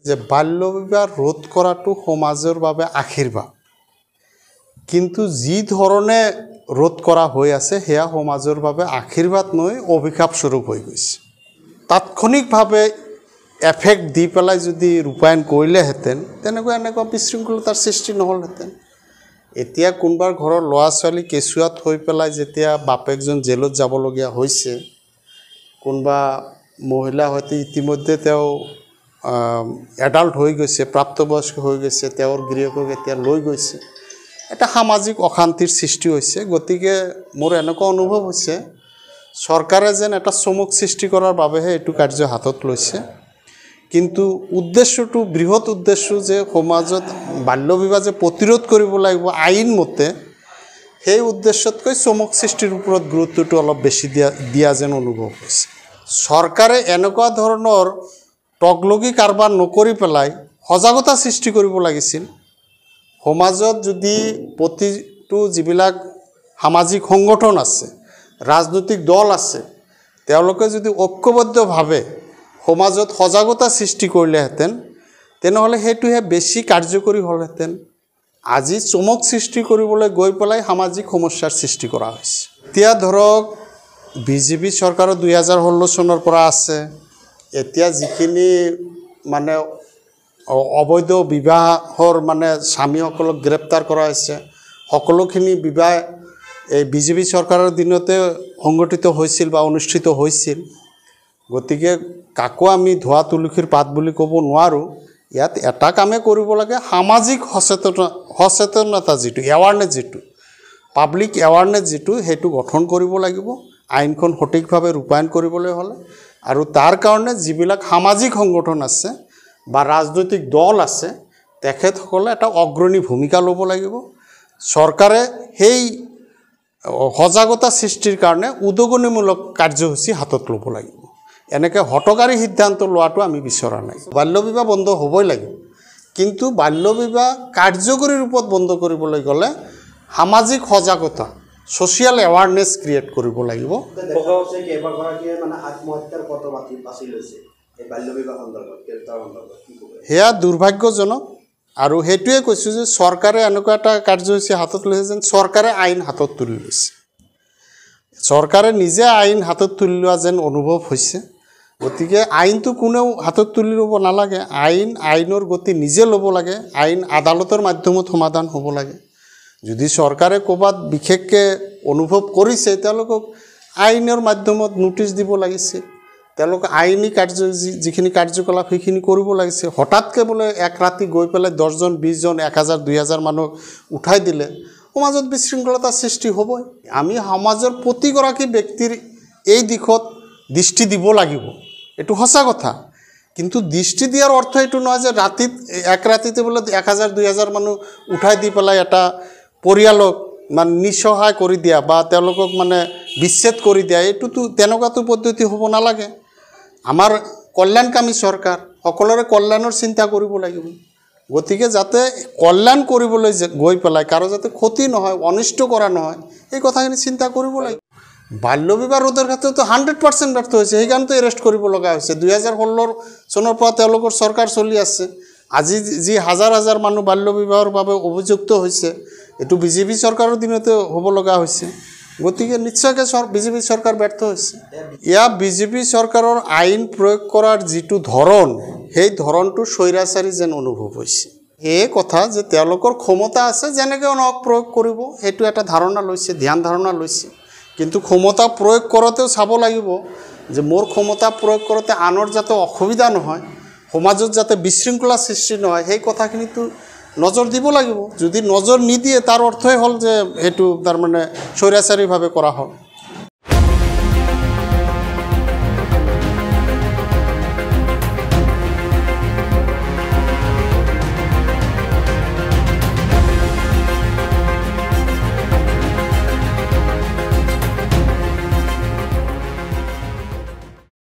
যে বাল্য বিবাহ রোধ করাটো সমাজৰ বাবে আশীৰ্বাদ, কিন্তু যি ধৰণে রোধ করা হৈ আছে সেয়া সমাজৰ বাবে আশীৰ্বাদ নয় অভিশাপ স্বৰূপ হৈ গৈছে। তাৎক্ষণিকভাৱে এফেক্ট দি পেলাই যদি ৰূপায়ণ কৰিলেহেঁতেন এনেকুৱা বিশৃংখলতাৰ সৃষ্টি নহ'লহেঁতেন। এতিয়া কোনোবাৰ ঘৰৰ ল'ৰা ছোৱালী কেঁচুৱাত হৈ পেলাই যেতিয়া বাপেকজন জেলত যাবলগীয়া হৈছে, কোনোবা মহিলা হয়তো ইতিমধ্যে তেওঁ এডাল্ট হৈ গৈছে, প্ৰাপ্তবয়স্ক হৈ গৈছে, তেওঁৰ গৃহকক এতিয়া লৈ গৈছে, এটা সামাজিক অশান্তিৰ সৃষ্টি হৈছে। গতিকে মোৰ এনেকুৱা অনুভৱ হৈছে চৰকাৰে যেন এটা চমক সৃষ্টি কৰাৰ বাবেহে এইটো কাৰ্য হাতত লৈছে, কিন্তু উদ্দেশ্যটো বৃহৎ উদ্দেশ্য যে সমাজত বাল্য বিবাহ যে প্ৰতিৰোধ কৰিব লাগিব আইন মতে, সেই উদ্দেশ্যতকৈ চমক সৃষ্টিৰ ওপৰত গুৰুত্বটো অলপ বেছি দিয়া যেন অনুভৱ হৈছে। চৰকাৰে এনেকুৱা ধৰণৰ টকলগি কাৰবাৰ নকৰি পেলাই সজাগতা সৃষ্টি কৰিব লাগিছিল। সমাজত যদি প্ৰতিটো যিবিলাক সামাজিক সংগঠন আছে, ৰাজনৈতিক দল আছে, তেওঁলোকে যদি ঐক্যবদ্ধভাৱে সমাজত সজাগতা সৃষ্টি কৰিলেহেঁতেন তেনেহ'লে সেইটোহে বেছি কাৰ্যকৰী হ'লহেঁতেন। আজি চমক সৃষ্টি কৰিবলৈ গৈ পেলাই সামাজিক সমস্যাৰ সৃষ্টি কৰা হৈছে। এতিয়া ধৰক বিজেপি চৰকাৰৰ 2016 চনৰ পৰা আছে, এতিয়া যিখিনি মানে অবৈধ বিবাহৰ মানে স্বামীসকলক গ্ৰেপ্তাৰ কৰা হৈছে, সকলোখিনি বিবাহ এই বিজেপি চৰকাৰৰ দিনতে সংগঠিত হৈছিল বা অনুষ্ঠিত হৈছিল। গতিকে কাকো আমি ধোৱা তুলসীৰ পাত বুলি ক'ব নোৱাৰোঁ। ইয়াত এটা কামে কৰিব লাগে, সামাজিক সচেতনতা যিটো এৱাৰনেছ, যিটো পাব্লিক এৱাৰনেছ যিটো, সেইটো গঠন কৰিব লাগিব আইনখন সঠিকভাৱে ৰূপায়ণ কৰিবলৈ হ'লে। আৰু তাৰ কাৰণে যিবিলাক সামাজিক সংগঠন আছে বা ৰাজনৈতিক দল আছে তেখেতসকলে এটা অগ্ৰণী ভূমিকা ল'ব লাগিব। চৰকাৰে সেই সজাগতা সৃষ্টিৰ কাৰণে উদগনিমূলক কাৰ্যসূচী হাতত ল'ব লাগিব। এনেকৈ হঠকাৰী সিদ্ধান্ত লোৱাটো আমি বিচৰা নাই। বাল্য বিবাহ বন্ধ হ'বই লাগিব, কিন্তু বাল্য বিবাহ কাৰ্যকৰী ৰূপত বন্ধ কৰিবলৈ গ'লে সামাজিক সজাগতা, ছ'চিয়েল এৱাৰনেছ ক্ৰিয়েট কৰিব লাগিব। সেয়া দুৰ্ভাগ্যজনক। আৰু সেইটোৱে কৈছোঁ যে চৰকাৰে এনেকুৱা এটা কাৰ্যসূচী হাতত লৈছে যেন চৰকাৰে আইন হাতত তুলি লৈছে, চৰকাৰে নিজে আইন হাতত তুলি লোৱা যেন অনুভৱ হৈছে। গতিকে আইনটো কোনেও হাতত তুলি ল'ব নালাগে, আইনৰ গতি নিজে ল'ব লাগে, আইন আদালতৰ মাধ্যমত সমাধান হ'ব লাগে। যদি চৰকাৰে ক'ৰবাত বিশেষকৈ অনুভৱ কৰিছে তেওঁলোকক আইনৰ মাধ্যমত নোটিছ দিব লাগিছিল, তেওঁলোক আইনী যিখিনি কাৰ্যকলাপ সেইখিনি কৰিব লাগিছে। হঠাৎকৈ বোলে এক ৰাতি গৈ পেলাই 10 জন 20 জন 1000 2000 মানুহ উঠাই দিলে সমাজত বিশৃংখলতাৰ সৃষ্টি হ'বই। আমি সমাজৰ প্ৰতিগৰাকী ব্যক্তিৰ এই দিশত দৃষ্টি দিব লাগিব, এইটো সঁচা কথা। কিন্তু দৃষ্টি দিয়াৰ অৰ্থ এইটো নহয় যে এক ৰাতিতে বোলে 1000 2000 মানুহ উঠাই দি পেলাই এটা পৰিয়ালক মানে নিঃসহায় কৰি দিয়া বা তেওঁলোকক মানে বিচ্ছেদ কৰি দিয়া, এইটোতো তেনেকুৱাটো পদ্ধতি হ'ব নালাগে। আমাৰ কল্যাণকামী চৰকাৰ, সকলোৰে কল্যাণৰ চিন্তা কৰিব লাগিব। গতিকে যাতে কল্যাণ কৰিবলৈ গৈ পেলাই কাৰো যাতে ক্ষতি নহয়, অনিষ্ট কৰা নহয়, এই কথাখিনি চিন্তা কৰিব লাগিব। বাল্য বিবাহ ৰোধৰ ক্ষেত্ৰতো 100% ব্যৰ্থ হৈছে, সেইকাৰণেতো এৰেষ্ট কৰিব লগা হৈছে। 2016 চনৰ পৰা তেওঁলোকৰ চৰকাৰ চলি আছে। আজি যি হাজাৰ হাজাৰ মানুহ বাল্য বিবাহৰ বাবে অভিযুক্ত হৈছে, এইটো বিজেপি চৰকাৰৰ দিনতে হ'ব লগা হৈছে। গতিকে নিশ্চয়কৈ বিজেপি চৰকাৰ ব্যৰ্থ হৈছে। ইয়াত বিজেপি চৰকাৰৰ আইন প্ৰয়োগ কৰাৰ যিটো ধৰণ, সেই ধৰণটো স্বৈৰাচাৰী যেন অনুভৱ হৈছে। এই কথা যে তেওঁলোকৰ ক্ষমতা আছে, যেনেকৈ নহওক প্ৰয়োগ কৰিব, সেইটো এটা ধাৰণা লৈছে, ধ্যান ধাৰণা লৈছে। কিন্তু ক্ষমতা প্ৰয়োগ কৰোঁতেও চাব লাগিব যে মোৰ ক্ষমতা প্ৰয়োগ কৰোঁতে আনৰ যাতে অসুবিধা নহয়, সমাজত যাতে বিশৃংখলা সৃষ্টি নহয়, সেই কথাখিনিতো নজৰ দিব লাগিব। যদি নজৰ নিদিয়ে তাৰ অৰ্থই হ'ল যে এইটো তাৰমানে স্বৈৰাচাৰীভাৱে কৰা হ'ল।